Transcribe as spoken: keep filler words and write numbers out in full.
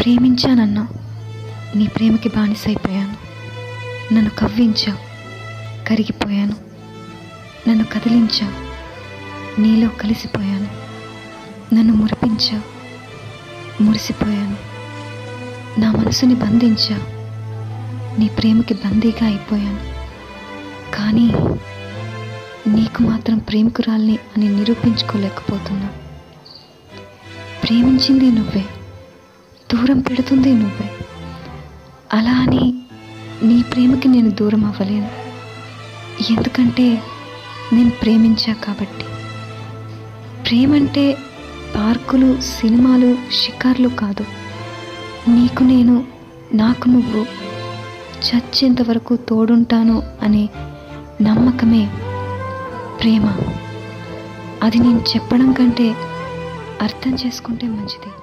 ప్రేమించానన్నావు, నీ ప్రేమకి బానిసైపోయాను. నన్ను కవ్వించావు, కరిగిపోయాను. నన్ను కదిలించావు, నీలో కలిసిపోయాను. నన్ను మురిపించావు, మురిసిపోయాను. నా మనసుని బంధించావు, నీ ప్రేమకి బందీగా అయిపోయాను. కానీ నీకు మాత్రం ప్రేమికురాల్ని అని నిరూపించుకోలేకపోతున్నా. ప్రేమించింది నువ్వే, దూరం పెడుతుంది నువ్వే. అలా అని నీ ప్రేమకి నేను దూరం అవ్వలేను. ఎందుకంటే నేను ప్రేమించా కాబట్టి. ప్రేమంటే పార్కులు, సినిమాలు, షికార్లు కాదు. నీకు నేను, నాకు నువ్వు, చచ్చేంత వరకు తోడుంటాను అనే నమ్మకమే ప్రేమ. అది నేను చెప్పడం కంటే అర్థం చేసుకుంటే మంచిది.